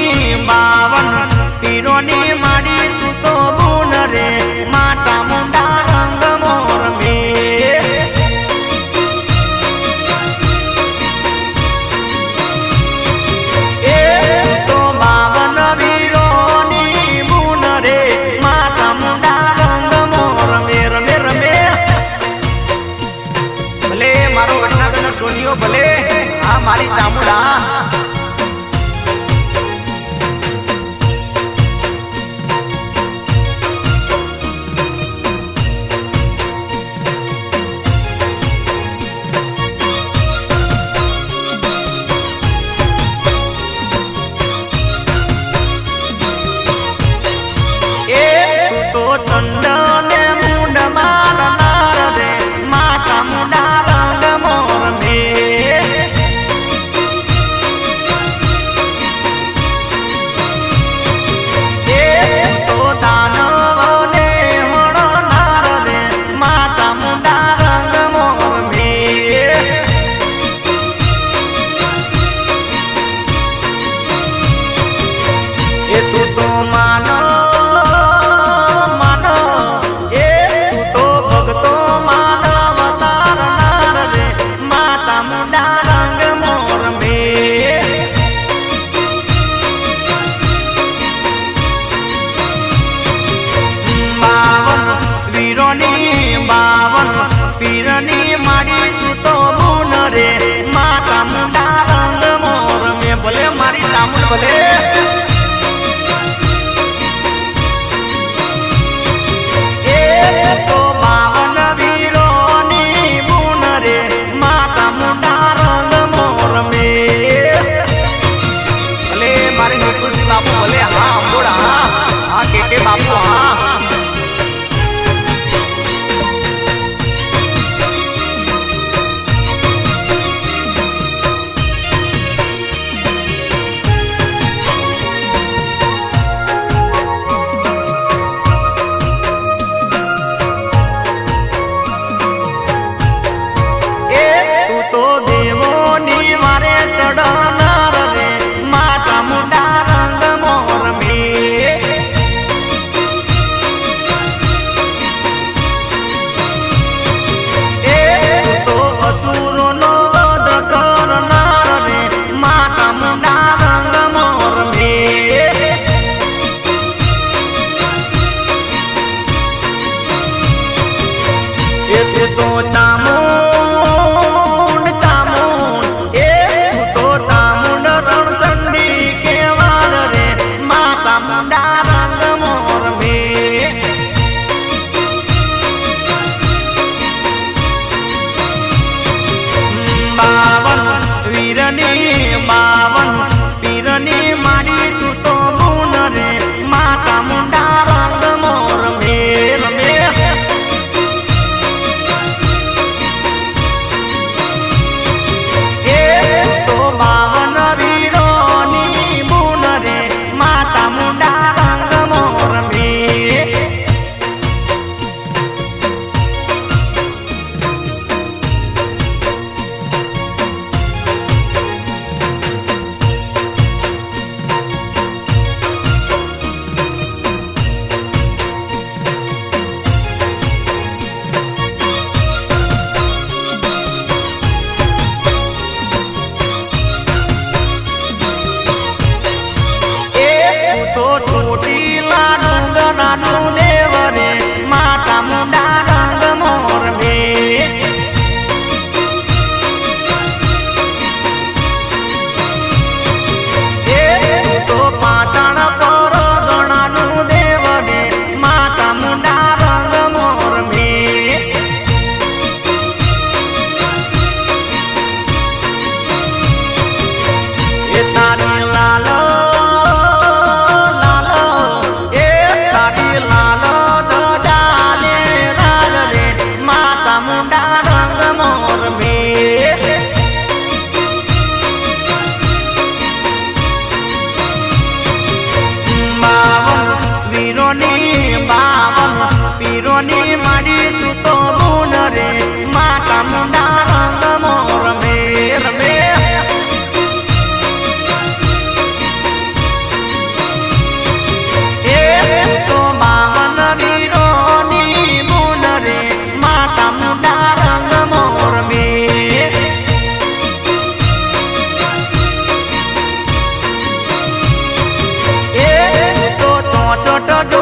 बावन पीरोनी माड़ी तू तो बुन रे माता मुंडा रंग मोर में ए तो बावन वीरोनी बुन रे माता मुंडा रंग मोर मेर मेर में भले मारो घटना तने सोनियो भले आ मारी चामुंडा पीरनी मारी तू तो बुन रे माता मुंडा रंग मोर में बोले मारी चामुंड बोले ए तो बावन वीरोनी बुन रे माता मुंडा रंग मोर में बोले मारी नुकुल सिंह बापू बोले हाँ अम्बोड़ा हाँ के बापू हाँ तो चामुंड चामुंड ए तो चामुंड रणचंडी के वार रे माता मुंडा रंग मोर में बावन वीरनी बावन पीरनी मारी तू तो बुन रे माता मुंडा रंग मोर में। पीरोनी मारी तू तो बुन रे माता मुंडा रंग मोर मेर में। सट जो